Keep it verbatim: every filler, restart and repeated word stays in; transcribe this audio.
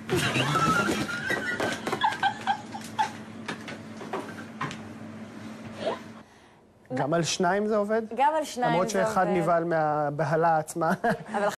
גם על שניים זה עובד? גם על שניים זה עובד. למרות שאחד נבהל מהבהלה עצמה.